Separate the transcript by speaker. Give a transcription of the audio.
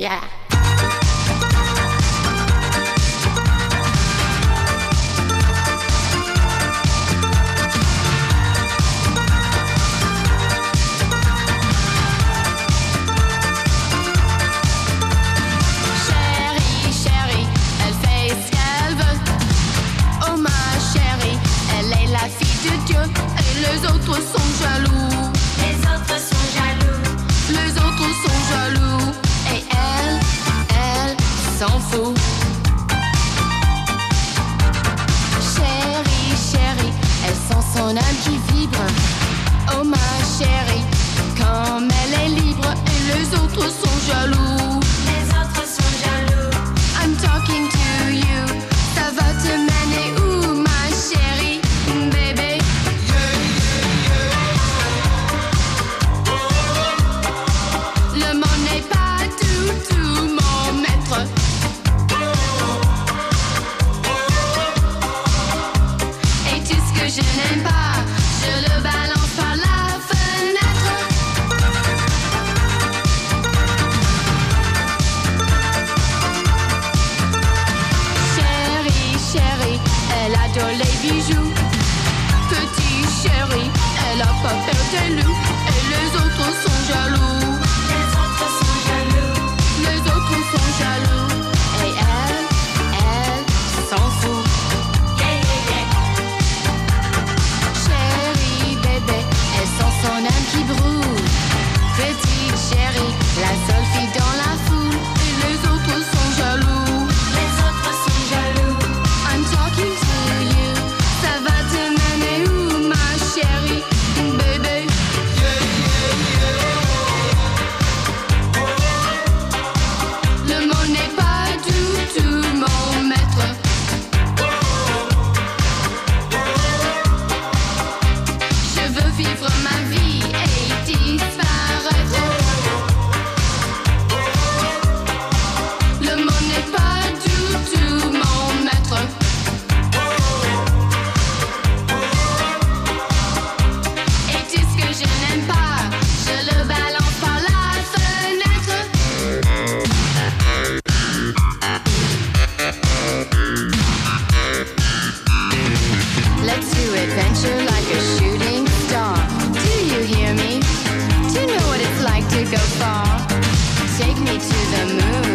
Speaker 1: Yeah.
Speaker 2: Les autres sont jaloux.
Speaker 3: Les autres sont jaloux.
Speaker 2: Les autres sont jaloux. Et elle s'en fout. Chérie, chérie, elle sent son âme qui vibre. Oh ma chérie, comme elle est libre. Et les autres sont jaloux.
Speaker 3: Les autres sont jaloux.
Speaker 2: I'm talking to you. Ça va te mener où ma chérie, bébé? Le monde n'est pas tout mon maître. Et tout ce que je n'aime pas, je le balance par la fenêtre. Chérie, chérie, elle adore les bijoux. Petit chéri, elle a pas peur des loups. Et les autres sont jaloux.
Speaker 3: Les autres sont jaloux.
Speaker 2: Les autres sont jaloux. Et elle s'en fout.
Speaker 3: Yeah, yeah, yeah.
Speaker 2: Chérie, bébé, elle sent son âme qui brûle. Petite chérie, la seule fille dans la foule. Et les autres sont jaloux.
Speaker 3: Les autres sont jaloux.
Speaker 2: I'm talking to you. Ça va te mener où ma chérie, bébé? Le monde n'est pas tout mon maître. Je veux vivre ma vie et disparaître. Le monde n'est pas tout mon maître. Et tout ce que je n'aime pas, je le balance par la fenêtre. Let's do adventure like a shooting star. Do you hear me? Do you know what it's like to go far? Take me to the moon.